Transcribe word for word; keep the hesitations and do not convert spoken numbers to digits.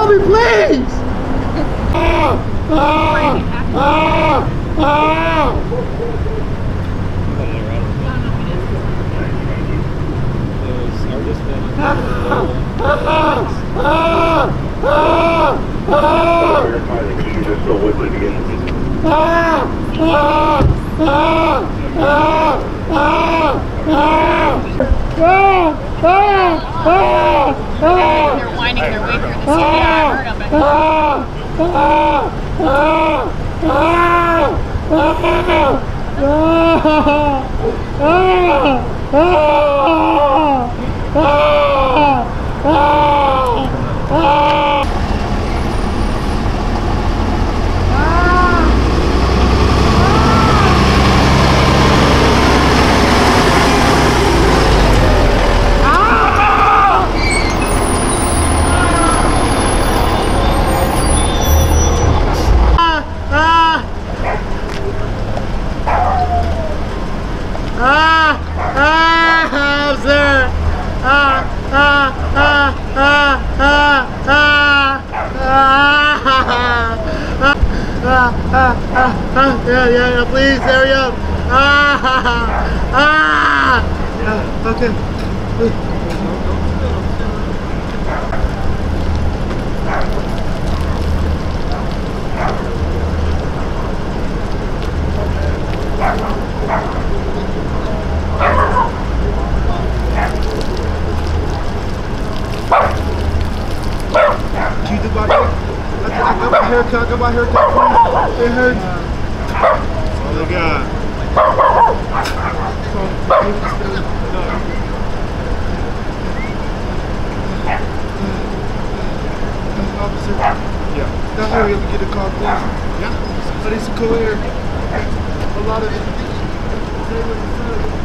help me, please! Ah! Ah! Ah! Ah! They're winding their way through the city. I heard them. Yeah, yeah, yeah, please, hurry up. Ah, ah, ah. Okay. Can you do my hair? I got my haircut, I got my haircut, please. It hurts. Oh my God. Officer, yeah. Now hurry up and get a car, please. Yeah. But it's cool here. A lot of it.